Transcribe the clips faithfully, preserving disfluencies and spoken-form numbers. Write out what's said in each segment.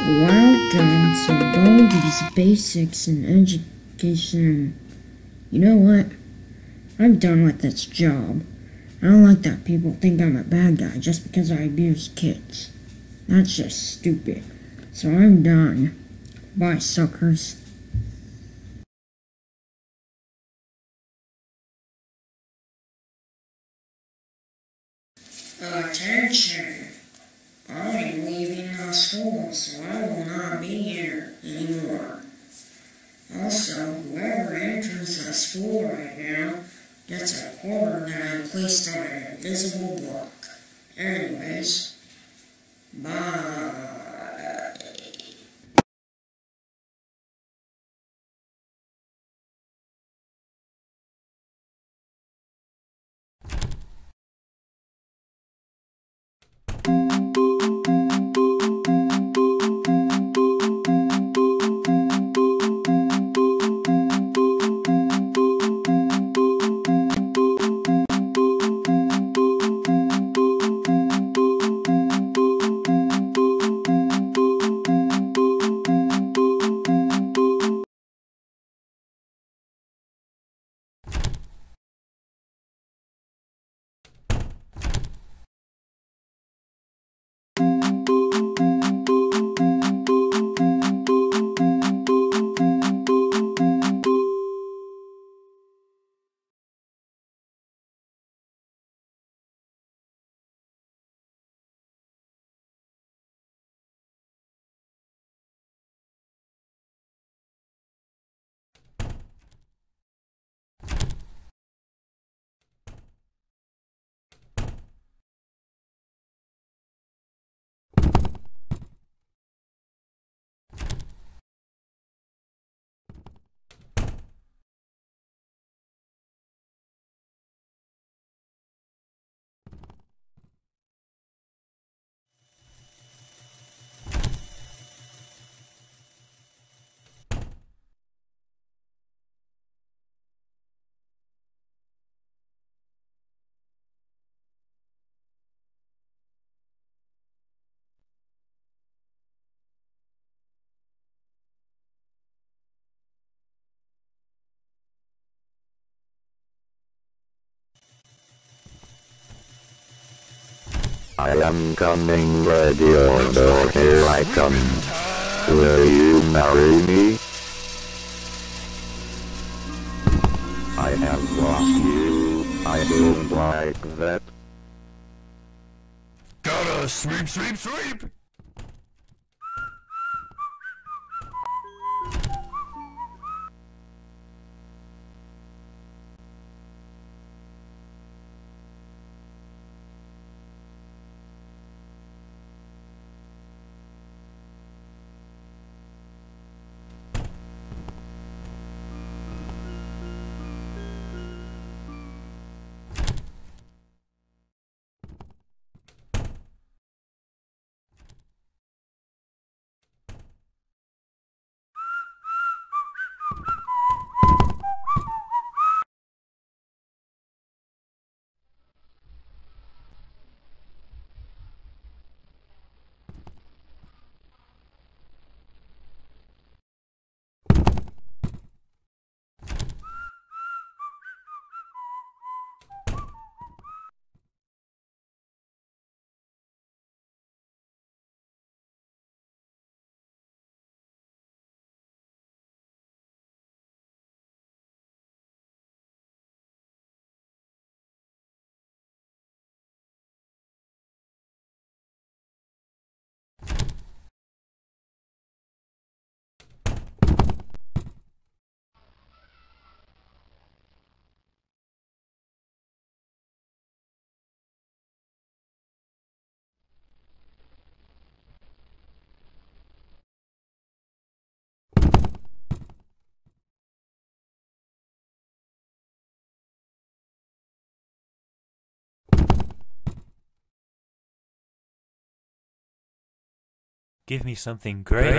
Welcome to Baldi's Basics in Education. You know what? I'm done with this job. I don't like that people think I'm a bad guy just because I abuse kids. That's just stupid. So I'm done. Bye, suckers. Attention! I'm leaving the school, so I will not be here anymore. Also, whoever enters the school right now gets a quarter dime placed on an invisible block. Anyways, bye. I am coming, ready or no, here I come. Will you marry me? I have lost you. I don't like that. Gotta sweep, sweep, sweep! Give me something great.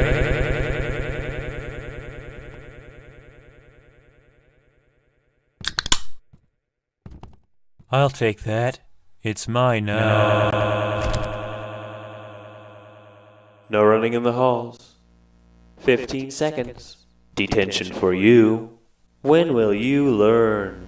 I'll take that. It's mine now. No. No running in the halls. Fifteen seconds. Detention for you. When will you learn?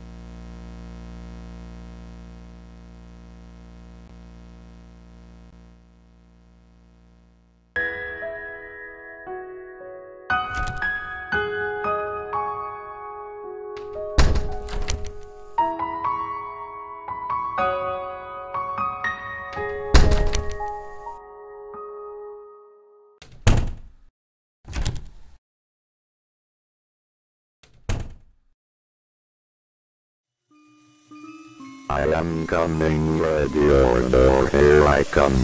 I am coming, ready or door, here I come.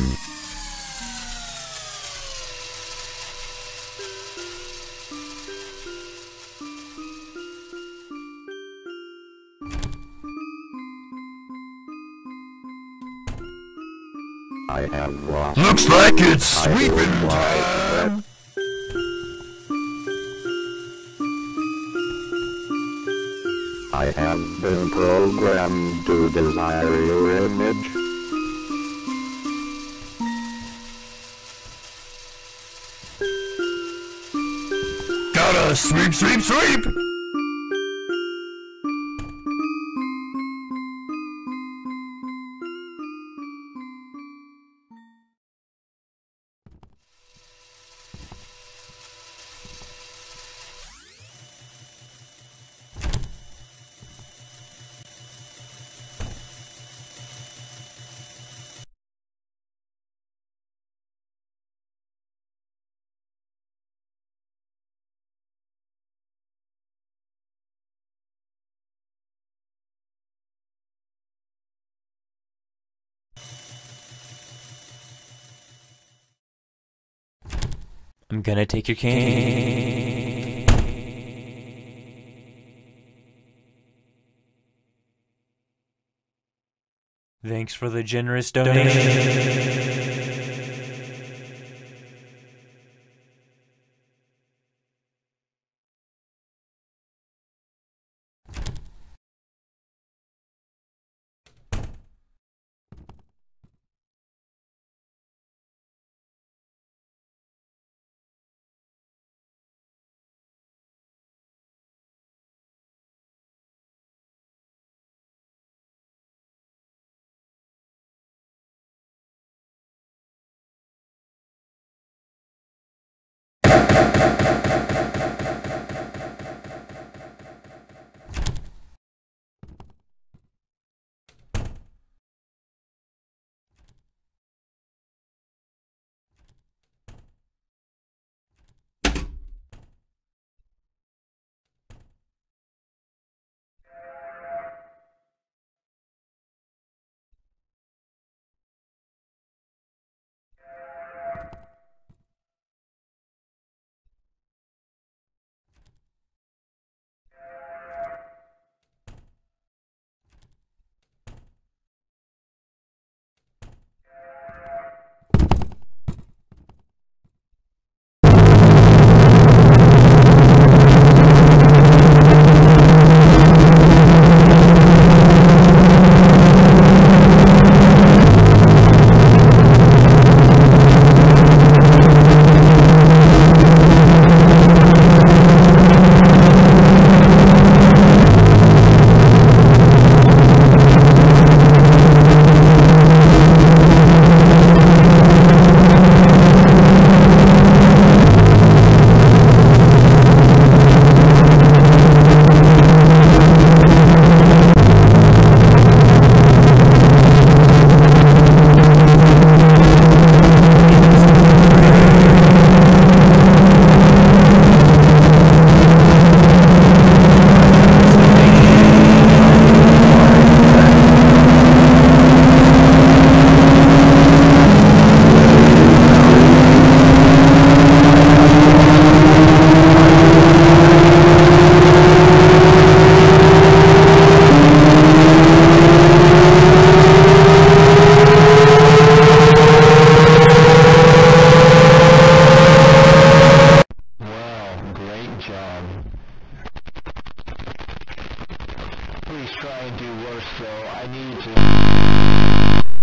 I have lost. Looks like it's I will sweeping fly time. I have been programmed to desire your image. Gotta sweep, sweep, sweep! I'm gonna take your candy. Thanks for the generous donation. Please try and do worse though. I need to.